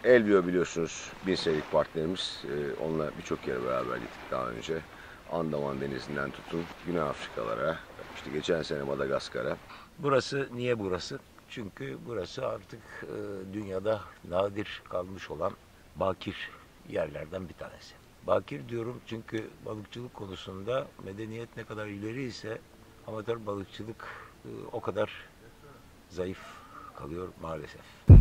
Elvio biliyorsunuz bir senelik partnerimiz. Onunla birçok yere beraber gittik daha önce. Andaman Denizi'nden tutun Güney Afrikalara, işte geçen sene Madagaskar'a. Burası niye burası? Çünkü burası artık dünyada nadir kalmış olan bakir yerlerden bir tanesi. Bakir diyorum çünkü balıkçılık konusunda medeniyet ne kadar ileri ise amatör balıkçılık o kadar zayıf kalıyor maalesef.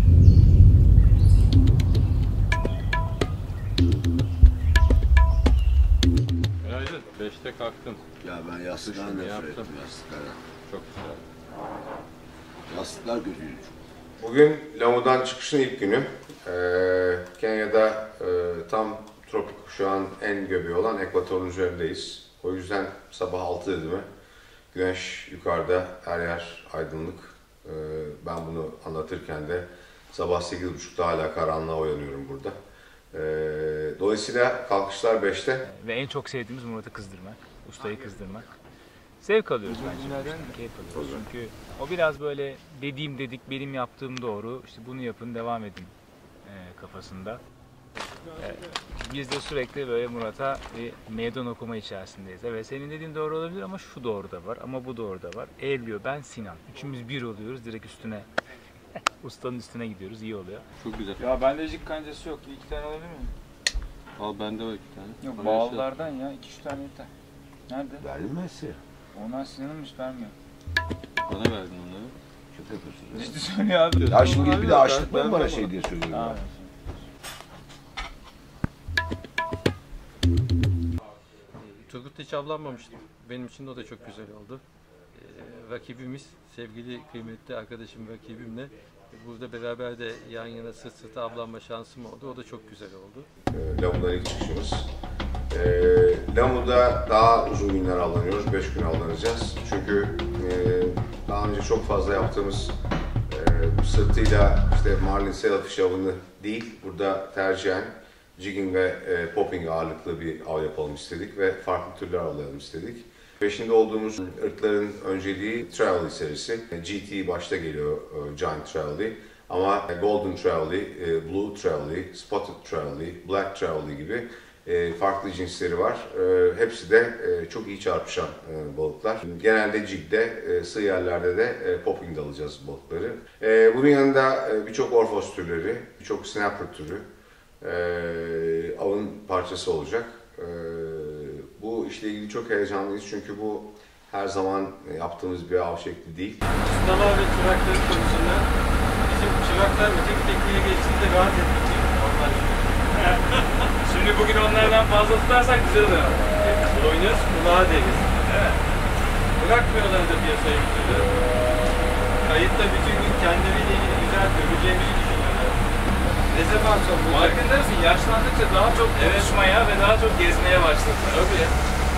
Günaydın. 5'te kalktım. Ya ben yastıktan nefret ettim, yastıklara. Çok güzel. Yastıklar kötüydü. Bugün Lamu'dan çıkışın ilk günü. Kenya'da tam tropik kuşağın en göbeği olan ekvatorun üzerindeyiz. O yüzden sabah 6 dedi mi? Güneş yukarıda, her yer aydınlık. Ben bunu anlatırken de sabah 8.30'da hala karanlığa uyanıyorum burada. Dolayısıyla kalkışlar 5'te. Ve en çok sevdiğimiz Murat'ı kızdırmak, ustayı kızdırmak. Zevk alıyoruz bence. Keyif alıyoruz. Çünkü o biraz böyle dediğim dedik, benim yaptığım doğru, işte bunu yapın, devam edin kafasında. Biz de sürekli böyle Murat'a bir meydan okuma içerisindeyiz. Evet, senin dediğin doğru olabilir ama şu doğru da var, ama bu doğru da var. Elvio, ben, Sinan. Üçümüz bir oluyoruz, direkt üstüne. Ustanın üstüne gidiyoruz, iyi oluyor. Çok güzel. Ya bende jig kancası yok. 2 tane alabilir miyim? Al bende var 2 tane. Yok bağlılardan ya 2-3 tane yeter. Nerede? Verilmezse. Onlar Sinan'ınmış vermiyor. Bana verdin onları. Çok yapıyorsunuz. İşte söylüyor abi. Ya şimdi bir de açlık mı ben bana bana. şey diye söylüyorum. Abi. Turgut'ta hiç avlanmamıştım. Benim için de o da çok güzel oldu. Rakibimiz, sevgili kıymetli arkadaşım rakibimle burada beraber de yan yana sırt sırta avlanma şansım oldu. O da çok güzel oldu. Lamu'dan ilk çıkışımız. Lamu'da daha uzun günler avlanıyoruz. 5 gün avlanacağız. Çünkü daha önce çok fazla yaptığımız sırtıyla işte marlin sailfish avını değil, burada tercihen jigging ve popping ağırlıklı bir av yapalım istedik ve farklı türler avlayalım istedik. Peşinde olduğumuz ırkların önceliği Trevally serisi. GT başta geliyor, Giant Trevally. Ama Golden Trevally, Blue Trevally, Spotted Trevally, Black Trevally gibi farklı cinsleri var. Hepsi de çok iyi çarpışan balıklar. Genelde jig'de, sığ yerlerde de popping'de alacağız balıkları. Bunun yanında birçok orfos türleri, birçok snapper türü avın parçası olacak. Bu işle ilgili çok heyecanlıyız çünkü bu her zaman yaptığımız bir av şekli değil. Ustalar ve çırakları konusunda bizim çıraklar öteki tekniğe geçtiğinde rahat etmeyecek. Onlar şimdi bugün onlardan fazla tutarsak güzel oluyor. Oynuyoruz, kulağa deriz. Evet. Bırakmıyorlar da piyasayı bir türlü. Kayıtta bütün gün kendileriyle ilgili güzel göreceğimizi düşünüyorlar. Ne zaman çok olacak? Farkında mısın? Yaşlandıkça daha çok konuşmaya ve daha çok gezmeye başladılar. Tabii.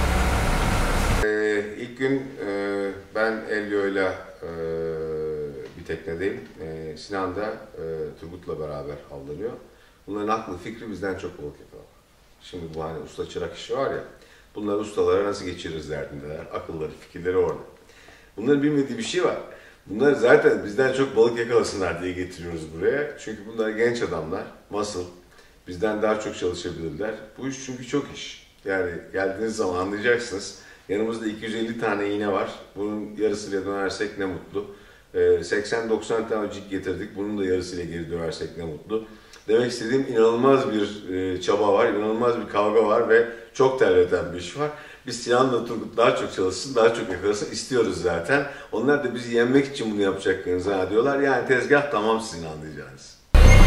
İlk gün ben Elvio'yla bir teknedeyim. Sinan da Turgut'la beraber avlanıyor. Bunların aklı fikri bizden çok balık yapıyor. Şimdi bu hani usta çırak işi var ya, bunları ustalara nasıl geçiririz derdindeler. Akılları, fikirleri orada. Bunların bilmediği bir şey var. Bunlar zaten bizden çok balık yakalasınlar diye getiriyoruz buraya. Çünkü bunlar genç adamlar, muscle. Bizden daha çok çalışabilirler. Bu iş çünkü çok iş. Yani geldiğiniz zaman anlayacaksınız. Yanımızda 250 tane iğne var. Bunun yarısıyla dönersek ne mutlu. 80-90 tane jig getirdik. Bunun da yarısıyla geri dönersek ne mutlu. Demek istediğim inanılmaz bir çaba var, inanılmaz bir kavga var ve çok terleten bir iş var. Biz Sinan'la Turgut daha çok çalışsın, daha çok yakalasın istiyoruz zaten. Onlar da bizi yenmek için bunu yapacaklarını zannediyorlar. Yani tezgah tamam sizin anlayacağınız.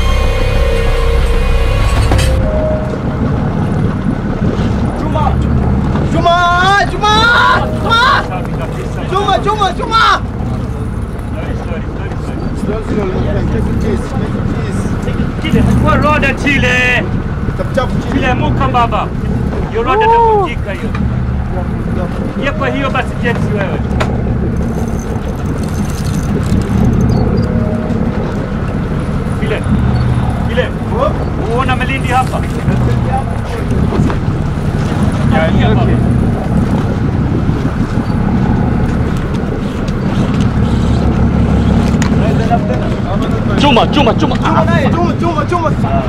Cuma! Cuma! Cuma! Cuma! Cuma! Cuma! Cuma! Kwa roda Chile. Chile muka baba. Hiyo roda inavunjika hiyo. Ya kwa hiyo basi James wewe. Chile. Chile. Uona Malindi hapa. Ya hapa. Cuma! Cuma. Cuma naik. Cuma.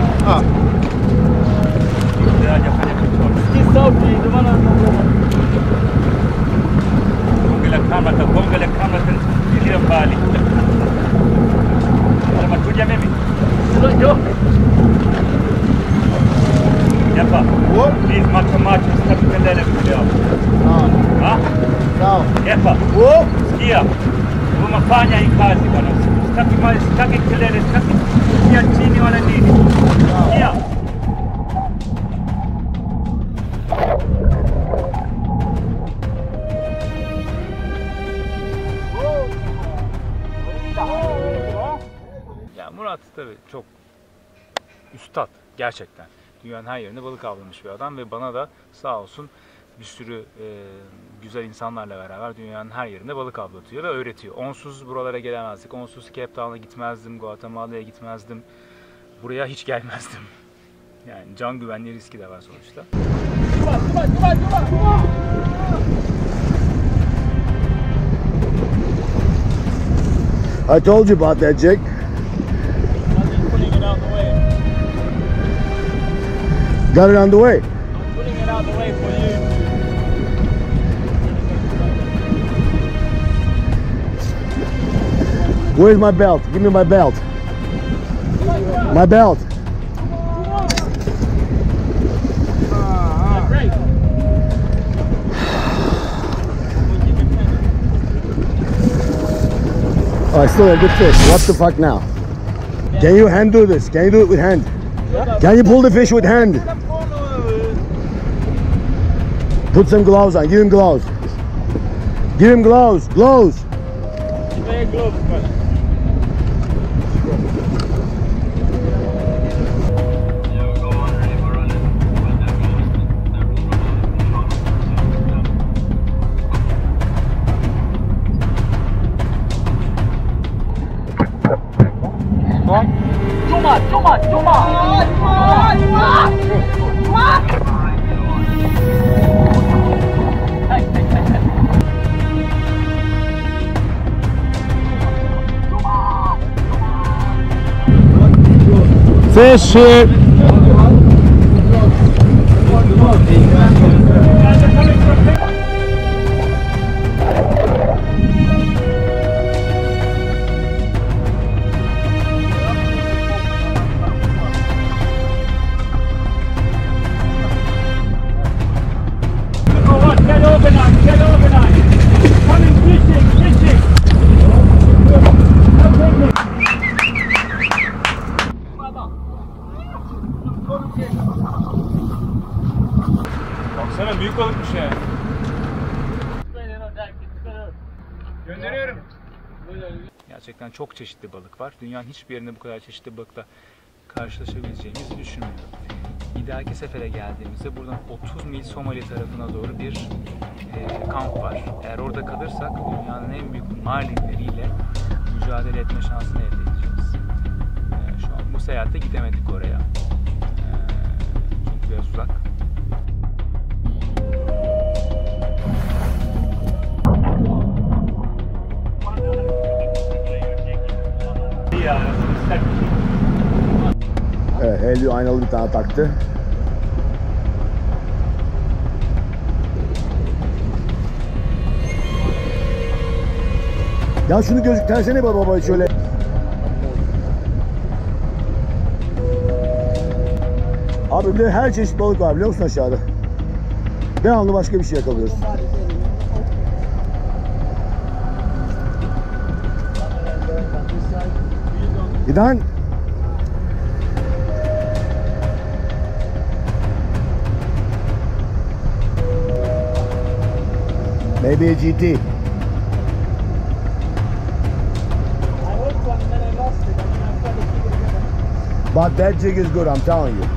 Dia jangan kecil. Kisau di mana? Gonggala kamera dia balik. Alamat tu dia memi. Yo. Ya Pak. Please macam-macam setiap kendala beliau. Ha? Sawa. Ya Pak. Sikia. Umefanya hii kazi bwana. Sitaki kelele, sitaki kusikia chini wala nini. Sikia. Ya Murat tabii çok üstad gerçekten. Dünyanın her yerinde balık avlamış bir adam ve bana da sağ olsun bir sürü güzel insanlarla beraber dünyanın her yerinde balık avlatıyor ve öğretiyor. Onsuz buralara gelemezdik. Onsuz Cape Town'a gitmezdim, Guatemala'ya gitmezdim. Buraya hiç gelmezdim. Yani can güvenliği riski de var sonuçta. I told you about that, Jake. Putting it out the way. Got it on the way. I'm putting it out the way for you. Where's my belt? Give me my belt. My belt. Oh, I still have good fish. What the fuck now? Can you hand do this? Can you do it with hand? Can you pull the fish with hand? Put some gloves on. Give him gloves. Give him gloves. Gloves. Wear gloves, brother. Fish here. Get organized. Coming fishing. Baksana büyük balıkmış ya. Gönderiyorum. Gerçekten çok çeşitli balık var. Dünyanın hiçbir yerinde bu kadar çeşitli balıkla karşılaşabileceğimizi düşünmüyorum. Bir dahaki sefere geldiğimizde buradan 30 mil Somali tarafına doğru bir kamp var. Eğer orada kalırsak dünyanın en büyük marlinleriyle mücadele etme şansını elde edeceğiz. Şu an bu seyahatte gidemedik oraya. Çünkü biraz uzak. Evet, Helio aynalı bir tane taktı. Ya şunu gözüktersene baba şöyle. Abi bir de her çeşit balık var biliyor musun aşağıda? Devamlı başka bir şey yakalıyoruz. Giden. Maybe a GT. But that jig is good, I'm telling you.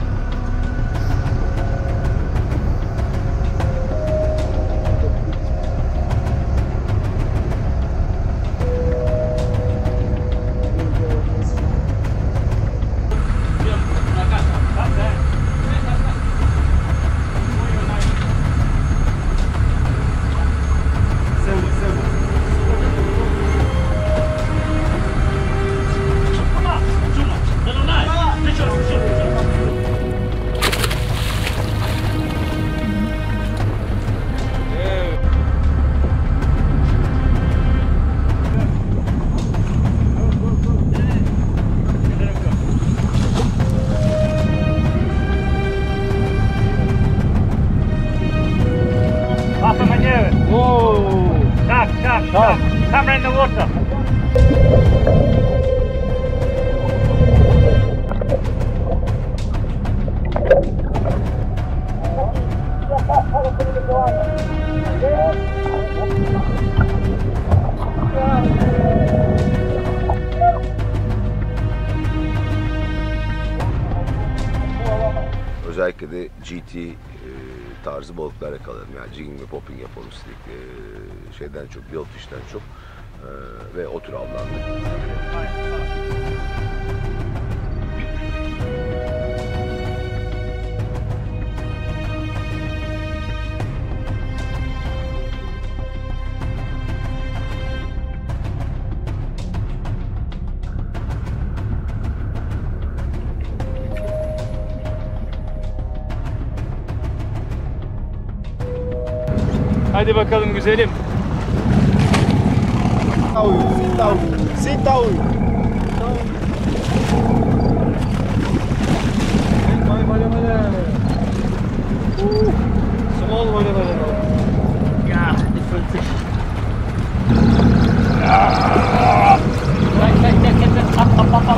özellikle de GT tarzı balıklar yakalayalım. Yani jigging ve popping yapalım istedik. Şeyden çok, billfish'ten çok ve o tür avlandık. Hadi bakalım güzelim. Sit down. Small volley. Yeah, different fish. Right, up.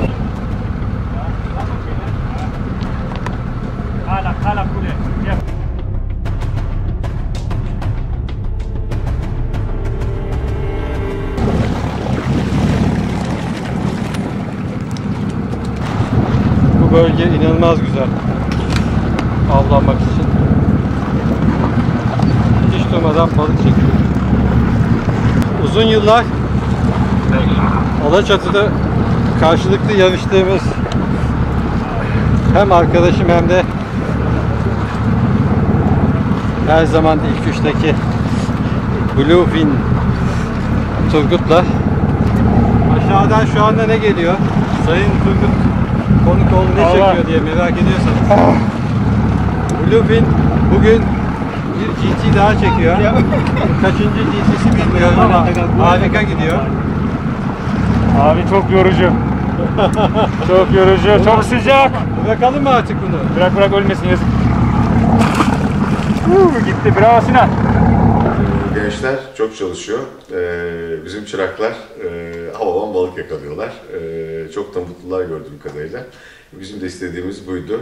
Kala kule. Yeah. Bu bölge inanılmaz güzel avlanmak için. Hiç durmadan balık çekiyor. Uzun yıllar Alaçatı'da karşılıklı yarıştığımız hem arkadaşım hem de her zaman ilk üçteki Bluefin Turgut'la aşağıdan şu anda ne geliyor? Sayın Turgut Konukoğlu ne çekiyor diye merak ediyorsanız. Bluefin bugün bir GT daha çekiyor. Kaçıncı GT'si bilmiyorum ama harika gidiyor. Abi çok yorucu. Çok yorucu, çok sıcak. Bırakalım mı artık bunu? Bırak ölmesin, yazık. Gitti, bravo Sinan. Gençler çok çalışıyor. Bizim çıraklar havadan balık yakalıyorlar. Çok da mutlular gördüğüm kadarıyla. Bizim de istediğimiz buydu.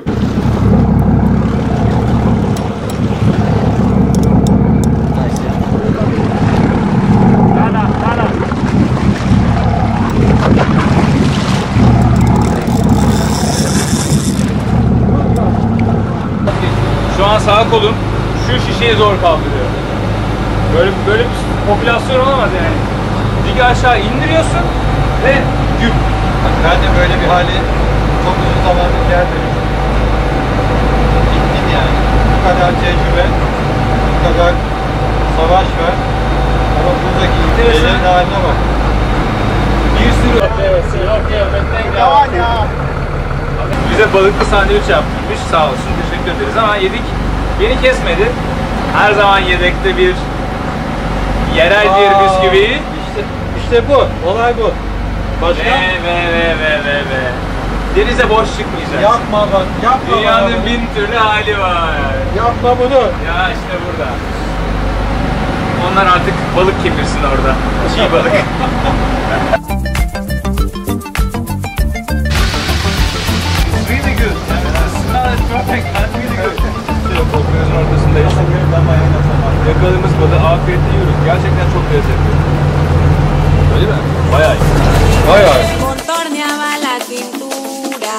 Şu an sağ kolum şu şişeyi zor kaldırıyor. Böyle bir popülasyon olamaz yani. Digi aşağı indiriyorsun ve güp. Ben de böyle bir hali çok uzun zamandır gelmedim. Bittin yani. Bu kadar tecrübe, bu kadar savaş var. Ama buradaki ülkelerin haline bak. Bir sürü bize balıklı sandviç yapmış, sağ olsun, teşekkür ederiz ama yedik, beni kesmedi. Her zaman yedekte bir yerel bir bisküvi. İşte bu, olay bu. Başka? Ve. Denize boş çıkmayacaksın. Yapma bak, yapma. Dünyanın bana. 1000 türlü hali var. Yapma bunu. Ya işte burada. Onlar artık balık kemirsin orada. Çiğ balık. Really good. Smell is perfect. Really good. Okyanus'un ortasındayız. Yakaladığımız balığı afiyetle yiyoruz. Gerçekten çok lezzetli. Öyle mi? Bayağı iyi. Bayağı iyi. Contorneaba la cintura,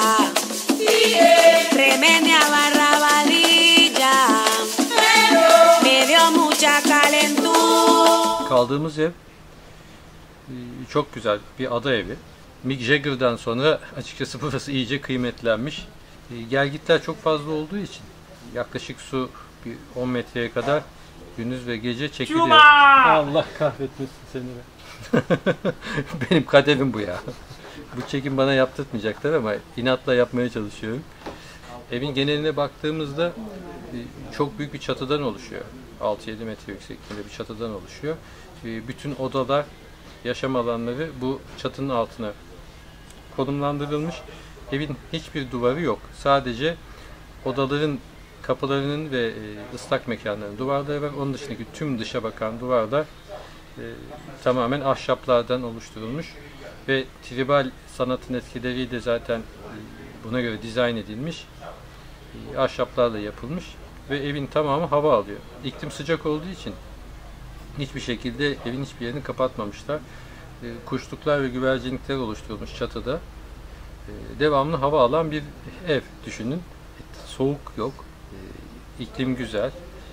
remediaba rabadilla, me dio mucha calentura. Kaldığımız ev çok güzel bir ada evi. Mick Jagger'dan sonra açıkçası burası iyice kıymetlenmiş. Gelgitler çok fazla olduğu için yaklaşık su bir 10 metreye kadar gündüz ve gece çekiliyor. Allah kahretmesin seni be. Benim kaderim bu ya. Bu çekim bana yaptırtmayacaklar ama inatla yapmaya çalışıyorum. Evin geneline baktığımızda çok büyük bir çatıdan oluşuyor. 6-7 metre yüksekliğinde bir çatıdan oluşuyor. Bütün odalar, yaşam alanları bu çatının altına konumlandırılmış. Evin hiçbir duvarı yok. Sadece odaların kapılarının ve ıslak mekanların duvarları var. Onun dışındaki tüm dışa bakan duvarlar tamamen ahşaplardan oluşturulmuş ve tribal sanatın etkileri de zaten buna göre dizayn edilmiş. Ahşaplarla yapılmış ve evin tamamı hava alıyor. İklim sıcak olduğu için hiçbir şekilde evin hiçbir yerini kapatmamışlar. Kuşluklar ve güvercinlikler oluşturulmuş çatıda. Devamlı hava alan bir ev düşünün. Soğuk yok. İklim güzel.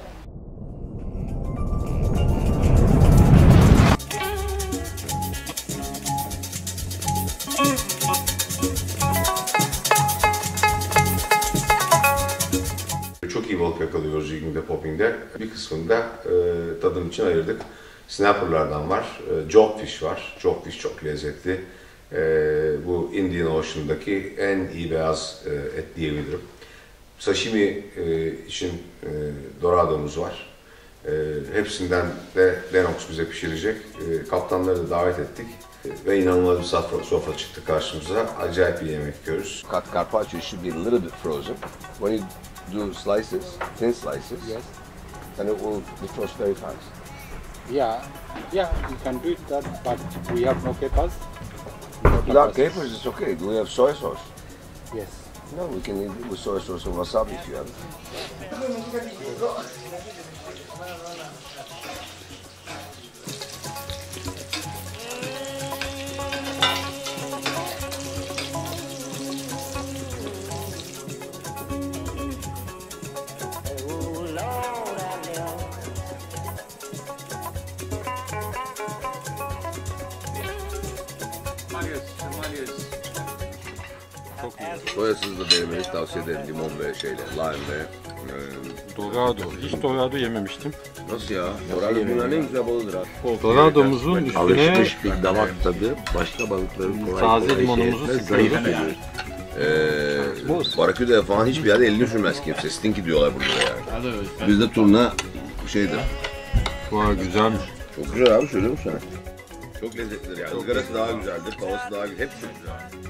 Çok iyi balık yakalıyoruz jigging'de, popping'de. Bir kısmını da tadım için ayırdık. Snapper'lardan var, jobfish var. Jobfish çok lezzetli. Bu Indian Ocean'daki en iyi beyaz et diyebilirim. Sashimi için doradomuz var. Hepsinden de Lennox bize pişirecek. Kaptanları da davet ettik. Ve inanılmaz bir sofra çıktı karşımıza. Acayip bir yemek yiyoruz. Carpaccio should be a little bit frozen. When you do slices, thin slices, Yes. and it will defrost very fast. Yeah, you can do it that, but we have no capers. Without capers, it's okay. Do we have soy sauce? Yes. No, we can eat it with soy sauce and wasabi if you have it. Soyasız da denemenizi tavsiye ederim. Limon ve lime ve... Dorado. Hiç dorado yememiştim. Nasıl ya? Dorado dünyanın en güzel balığıdır abi. Doradomuzun üstüne Alışmış bir damak tadı başka balıkların kolay taze limonumuzu zayıf geliyor. Baraküda'ya falan hiçbir yerde elini sürmez kimse. Stinky diyorlar burada yani. Bizde turna şeydir. Vay güzelmiş. Çok güzel abi, söylüyorum sana. Çok lezzetlidir yani. Izgarası daha güzeldir, tavası daha güzel. Hepsi güzel.